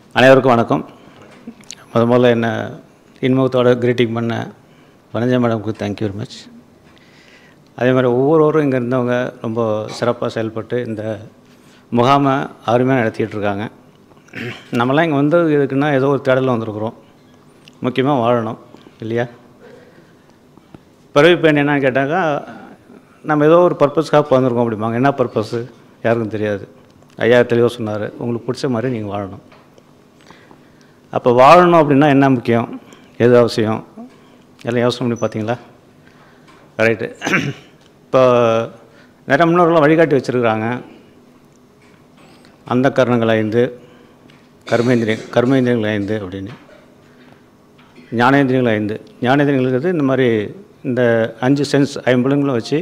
அனைவருக்கும் வணக்கம். முதல்ல என்ன இன்முகத்தோட கிரீட்டிங் பண்ண வனஜா மேடம்க்கு தேங்க்யூ வெரி மச். அதே மாதிரி ஒவ்வொருவரும் இங்கே இருந்தவங்க ரொம்ப சிறப்பாக செயல்பட்டு இந்த முகாமை அருமையாக நடத்திக்கிட்டு இருக்காங்க. நம்மளாம் இங்கே வந்தது எதுக்குன்னா ஏதோ ஒரு தேடலில் வந்திருக்குறோம். முக்கியமாக வாழணும் இல்லையா? பிறவி பயன் என்னன்னு கேட்டாக்கா நம்ம ஏதோ ஒரு பர்பஸ்க்காக வந்திருக்கோம் அப்படிம்பாங்க. என்ன பர்பஸ்ஸு யாருக்கும் தெரியாது. ஐயா தெளிவாக சொன்னார், உங்களுக்கு பிடிச்ச மாதிரி நீங்கள் வாழணும். அப்போ வாழணும் அப்படின்னா என்ன முக்கியம், எது அவசியம், எல்லாம் யோசனை பண்ணி பார்த்தீங்களா? ரைட்டு. இப்போ நிறைய முன்னோர்கள்லாம் வழிகாட்டி வச்சுருக்குறாங்க. அந்த கரணங்கள் 5, கர்மேந்திரியங்கள் 5 அப்படின்னு, ஞானேந்திரியங்கள் 5. ஞானேந்திரியங்களுக்கு இந்த மாதிரி இந்த 5 சென்ஸ் ஐம்புலங்களும் வச்சு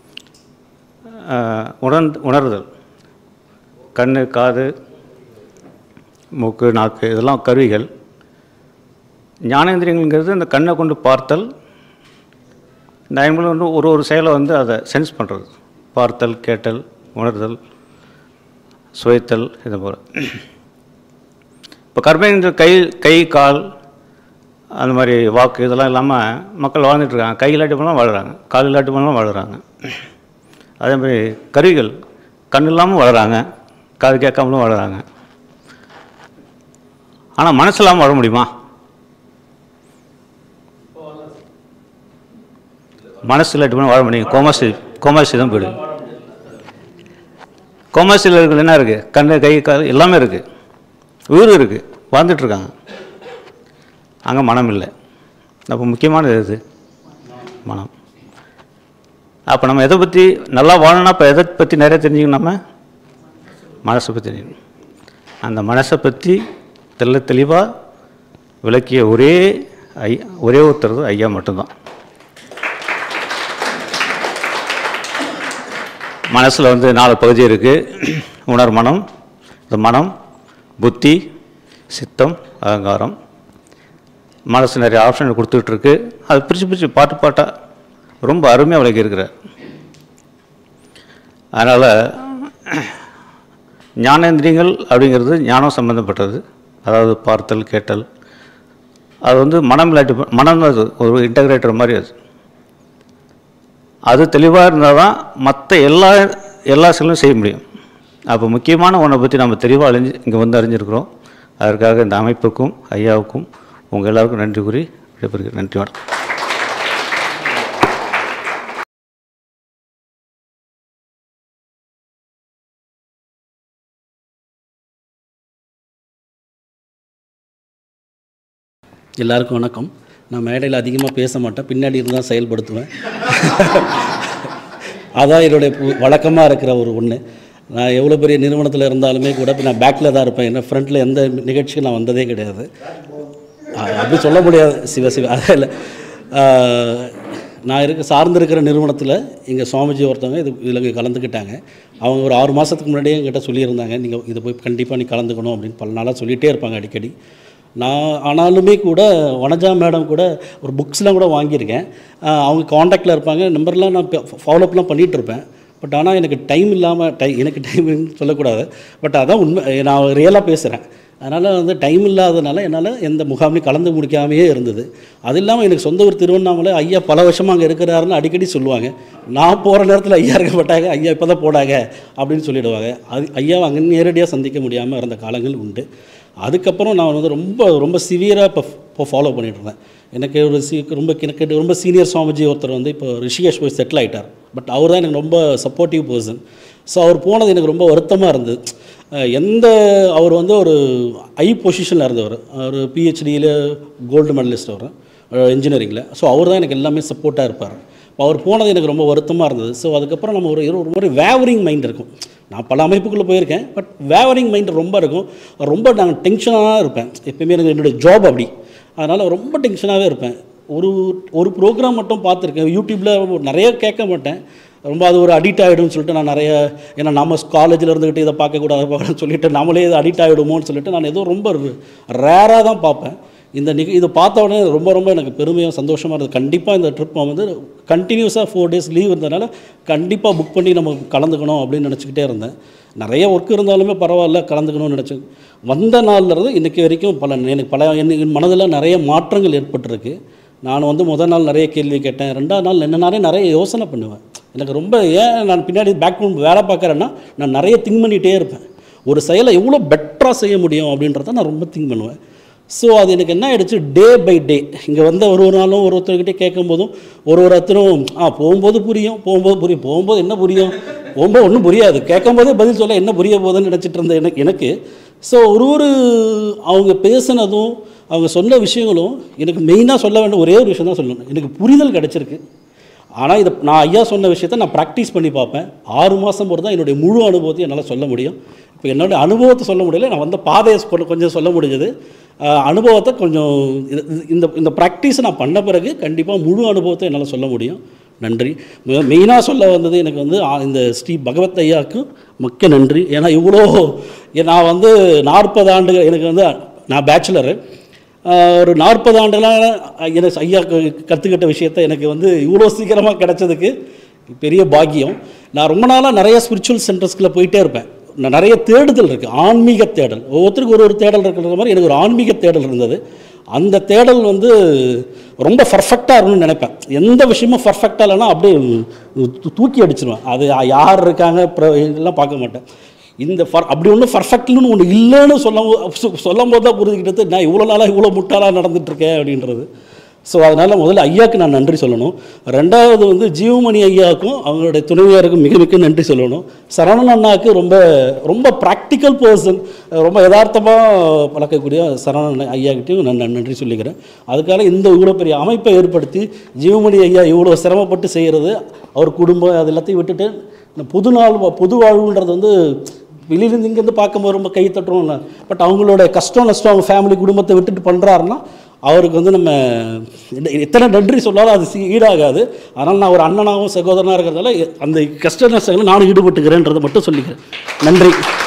உணர்தல், கண், காது, மூக்கு, நாக்கு இதெல்லாம் கருவிகள். ஞானேந்திரியங்கிறது இந்த கண்ணை கொண்டு பார்த்தல், இந்த ஐம்புலம் வந்து ஒரு செயலை வந்து அதை சென்ஸ் பண்ணுறது, பார்த்தல், கேட்டல், உணர்தல், சுவைத்தல், இது போல். இப்போ கர்மேந்திர கை கால் அந்த மாதிரி வாக்கு இதெல்லாம் இல்லாமல் மக்கள் வாழ்ந்துட்டுருக்காங்க. கை இல்லாட்டி போனாலும் வாழ்கிறாங்க, கால் இல்லாட்டி போனாலும் வாழ்கிறாங்க. அதே மாதிரி கருவிகள், கண் இல்லாமல் வாழ்கிறாங்க, காது கேட்காமலும் வாழ்கிறாங்க. ஆனால் மனசு இல்லாமல் வாழ முடியுமா? மனசு இல்லாட்டி போனால் வாழ முடியும். கோமாசி தான் போய்டு. கோமாசியில் இருக்கிறது என்ன இருக்குது? கண், கை, கால் எல்லாமே இருக்குது, உயிர் இருக்குது, வாழ்ந்துட்டுருக்காங்க. அங்கே மனம் இல்லை. அப்போ முக்கியமானது எது? மனம். அப்போ நம்ம எதை பற்றி நல்லா வாழணும்னா இப்போ எதை பற்றி நிறைய தெரிஞ்சுக்கணும்? நம்ம மனசை பற்றி தெரியும். அந்த மனசை பற்றி தெளிவாக விளக்கிய ஒரே ஒருத்தர் ஐயா மட்டும்தான். மனசில் வந்து 4 பகுதி இருக்குது. உணர்மனம், இந்த மனம், புத்தி, சித்தம், அகங்காரம். மனசு நிறைய ஆப்ஷன் கொடுத்துட்ருக்கு. அது பிரித்து பாட்டாக ரொம்ப அருமையாக விளக்கி இருக்கிறார். அதனால் ஞானேந்திரியங்கள் அப்படிங்கிறது ஞானம் சம்மந்தப்பட்டது. அதாவது பார்த்தல், கேட்டல். அது வந்து மனம் இல்லாட்டி மனம் அது ஒரு இன்டகிரேட்டர் மாதிரி. அது தெளிவாக இருந்தால் தான் மற்ற எல்லா செயலும் செய்ய முடியும். அப்போ முக்கியமான ஒன்றை பற்றி நம்ம தெளிவாக இங்கே வந்து அறிஞ்சிருக்கிறோம். அதற்காக இந்த அமைப்புக்கும் ஐயாவுக்கும் உங்கள் எல்லாருக்கும் நன்றி கூறி விடைபெறுகிறேன். நன்றி, வணக்கம். எல்லாருக்கும் வணக்கம். நான் மேடையில் அதிகமாக பேச மாட்டேன், பின்னாடி இருந்து தான் செயல்படுத்துவேன். அதான் என்னுடைய வழக்கமாக இருக்கிற ஒன்று. நான் எவ்வளோ பெரிய நிறுவனத்தில் இருந்தாலுமே கூட இப்போ நான் பேக்கில் தான் இருப்பேன். என்ன ஃப்ரண்ட்டில் எந்த நிகழ்ச்சிக்கும் நான் வந்ததே கிடையாது. அப்படி சொல்ல முடியாது. சிவ அதில் நான் சார்ந்திருக்கிற நிறுவனத்தில் எங்கள் சுவாமிஜி ஒருத்தவங்க இதில் கலந்துக்கிட்டாங்க. அவங்க ஒரு 6 மாதத்துக்கு முன்னாடியே என்கிட்ட சொல்லியிருந்தாங்க, நீங்கள் இதை போய் கண்டிப்பாக நீ கலந்துக்கணும் அப்படின்னு பல நாளாக சொல்லிகிட்டே இருப்பாங்க அடிக்கடி. நான் ஆனாலுமே கூட வனஜா மேடம் கூட ஒரு புக்ஸ்லாம் கூட வாங்கியிருக்கேன். அவங்க காண்டாக்டில் இருப்பாங்க, நம்பர்லாம் நான் ஃபாலோஅப்லாம் பண்ணிகிட்ருப்பேன். பட் ஆனால் எனக்கு டைம் இல்லாமல் எனக்கு டைம்னு சொல்லக்கூடாது, பட் அதான் உண்மை, நான் ரியலாக பேசுகிறேன். அதனால் வந்து டைம் இல்லாததுனால என்னால் எந்த முகாமையும் கலந்து முடிக்காமையே இருந்தது. அது இல்லாமல் எனக்கு சொந்த ஊர் திருவண்ணாமலை. ஐயா பல வருஷமாக அங்கே இருக்கிறாருன்னு அடிக்கடி சொல்லுவாங்க. நான் போகிற நேரத்தில் ஐயா இருக்க மாட்டாங்க, ஐயா இப்போ தான் போடாங்க அப்படின்னு சொல்லிவிடுவாங்க. ஐயாவை அங்கே நேரடியாக சந்திக்க முடியாமல் இருந்த காலங்கள் உண்டு. அதுக்கப்புறம் நான் வந்து ரொம்ப சிவியராக இப்போ ஃபாலோ பண்ணிகிட்ருந்தேன். எனக்கு ரொம்ப சீனியர் சுவாமிஜி ஒருத்தர் வந்து இப்போ ரிஷிகேஷ் போய் செட்டில் ஆகிட்டார். பட் அவர் தான் எனக்கு ரொம்ப சப்போர்ட்டிவ் பர்சன். ஸோ அவர் போனது எனக்கு ரொம்ப வருத்தமாக இருந்தது. அவர் வந்து ஒரு பொசிஷனில் இருந்தவர். ஒரு பிஹெச்டியில் கோல்டு மெடலிஸ்ட் அவர் இன்ஜினியரிங்கில். ஸோ அவர் தான் எனக்கு எல்லாமே சப்போர்ட்டாக இருப்பார். அவர் போனது எனக்கு ரொம்ப வருத்தமாக இருந்தது. ஸோ அதுக்கப்புறம் நம்ம ஒரு மாதிரி வேவரிங் மைண்ட் இருக்கும். நான் பல அமைப்புக்குள்ளே போயிருக்கேன், பட் வேவரிங் மைண்ட் ரொம்ப இருக்கும். ரொம்ப நாங்கள் டென்ஷனாக இருப்பேன் எப்போயுமே. எனக்கு என்னுடைய ஜாப் அப்படி. அதனால் ரொம்ப டென்ஷனாகவே இருப்பேன். ஒரு ப்ரோக்ராம் மட்டும் பார்த்துருக்கேன் யூடியூப்பில், நிறைய கேட்க மாட்டேன். ரொம்ப அது ஒரு அடிக்ட் ஆகிடும்னு சொல்லிட்டு நான் நிறைய, ஏன்னா நம்ம காலேஜில் இருந்துக்கிட்டு இதை பார்க்கக்கூடாது சொல்லிவிட்டு நம்மளே இதை அடிக்ட் ஆகிடுமோன்னு சொல்லிட்டு நான் ஏதோ ரொம்ப ரேராக தான் பார்ப்பேன். இதை பார்த்த உடனே ரொம்ப ரொம்ப எனக்கு பெருமையாக சந்தோஷமாக இருந்தது. கண்டிப்பாக இந்த ட்ரிப் வந்து கண்டினியூஸாக 4 days லீவ் இருந்ததுனால கண்டிப்பாக புக் பண்ணி நம்ம கலந்துக்கணும் அப்படின்னு நினச்சிக்கிட்டே இருந்தேன். நிறைய ஒர்க் இருந்தாலுமே பரவாயில்ல கலந்துக்கணும்னு நினச்சேன். வந்த நாள்லேருந்து இன்றைக்கி வரைக்கும் என் மனதில் நிறைய மாற்றங்கள் ஏற்பட்டிருக்கு. நான் வந்து முதல் நாள் நிறைய கேள்வி கேட்டேன், 2ஆவது நாள் நிறைய யோசனை பண்ணுவேன். எனக்கு ரொம்ப நான் பின்னாடி பேக்ரவுண்ட் வேலை பார்க்குறேன்னா நான் நிறைய திங்க் பண்ணிகிட்டே இருப்பேன். ஒரு செயலை எவ்வளோ பெட்டராக செய்ய முடியும் அப்படின்றத நான் ரொம்ப திங்க் பண்ணுவேன். ஸோ அது எனக்கு என்ன ஆகிடுச்சு, டே பை டே இங்கே வந்த ஒரு நாளும் ஒருத்தர்கிட்டே கேட்கும்போதும் ஒருத்தரும் போகும்போது புரியும், போகும்போது என்ன புரியும், போகும்போது ஒன்றும் புரியாது, கேட்கும்போதே பதில் சொல்ல என்ன புரிய போகுதுன்னு நினச்சிட்டு இருந்த எனக்கு ஸோ அவங்க பேசுனதும் அவங்க சொன்ன விஷயங்களும் எனக்கு மெயினாக சொல்ல வேண்டிய ஒரே ஒரு விஷயம் தான் சொல்லணும், எனக்கு புரிதல் கிடச்சிருக்கு. ஆனால் நான் ஐயா சொன்ன விஷயத்தை நான் ப்ராக்டிஸ் பண்ணி பார்ப்பேன். 6 மாதம் பொறுத்து தான் என்னுடைய முழு அனுபவத்தையும் என்னால் சொல்ல முடியும். இப்போ என்னுடைய அனுபவத்தை சொல்ல முடியல, நான் வந்த பாதையை கொஞ்சம் சொல்ல முடிஞ்சது. அனுபவத்தை கொஞ்சம் இந்த ப்ராக்டிஸை நான் பண்ண பிறகு கண்டிப்பாக முழு அனுபவத்தை என்னால் சொல்ல முடியும். நன்றி. மெயினாக சொல்ல வந்தது எனக்கு வந்து இந்த ஸ்ரீ பகவத் ஐயாவுக்கு மிக்க நன்றி. ஏன்னா இவ்வளோ நான் வந்து 40 ஆண்டுகள் எனக்கு வந்து நான் பேச்சுலரு, ஒரு 40 ஆண்டுகளாக எனக்கு ஐயா கற்றுக்கிட்ட விஷயத்தை எனக்கு வந்து இவ்வளோ சீக்கிரமாக கிடச்சதுக்கு பெரிய பாக்கியம். நான் ரொம்ப நாளாக நிறைய ஸ்பிரிச்சுவல் சென்டர்ஸ்குள்ளே போயிட்டே இருப்பேன். நிறைய தேடுதல் இருக்குது, ஆன்மீக தேடல், ஒவ்வொருத்தருக்கு ஒரு தேடல் இருக்கிற மாதிரி எனக்கு ஒரு ஆன்மீக தேடல் இருந்தது. அந்த தேடல் வந்து ரொம்ப பர்ஃபெக்டாக இருக்கணும்னு நினைப்பேன். எந்த விஷயமும் பர்ஃபெக்டாக இல்லைன்னா அப்படியே தூக்கி அடிச்சிடுவேன். அது யார் இருக்காங்க எல்லாம் பார்க்க மாட்டேன். அப்படி ஒன்றும் பர்ஃபெக்ட்னு ஒன்று இல்லைன்னு சொல்லும் போது தான் புரிஞ்சுக்கிட்டது நான் இவ்வளோ நாளாக இவ்வளோ முட்டாளாக நடந்துகிட்ருக்கேன் அப்படின்றது. ஸோ அதனால் முதல்ல ஐயாவுக்கு நான் நன்றி சொல்லணும். 2வது வந்து ஜீவமணி ஐயாவுக்கும் அவங்களுடைய துணைவியாருக்கும் மிக மிக நன்றி சொல்லணும். சரவணன் அண்ணாவுக்கு ரொம்ப ரொம்ப ப்ராக்டிக்கல் பர்சன், ரொம்ப யதார்த்தமாக பழக்கக்கூடிய சரவணன் ஐயாக்கிட்டையும் நான் நன்றி சொல்லிக்கிறேன். அதுக்காக இவ்வளோ பெரிய அமைப்பை ஏற்படுத்தி ஜீவமணி ஐயா இவ்வளோ சிரமப்பட்டு செய்கிறது, அவர் குடும்பம் அது எல்லாத்தையும் விட்டுட்டு பொது வாழ்வுன்றது வந்து வெளியிலேருந்து இங்கேருந்து பார்க்கும்போது ரொம்ப கை தட்டுறோம்ல, பட் அவங்களோட கஷ்டம் நஷ்டம் அவங்க ஃபேமிலி குடும்பத்தை விட்டுட்டு பண்ணுறாருன்னா அவருக்கு வந்து நம்ம எத்தனை நன்றி சொன்னாலும் அது ஈடாகாது. அதனால் நான் ஒரு அண்ணனாகவும் சகோதரனாக இருக்கிறதால அந்த கஷ்ட நஷ்டங்களை நானும் ஈடுபட்டுக்கிறேன்றதை மட்டும் சொல்லிக்கிறேன். நன்றி.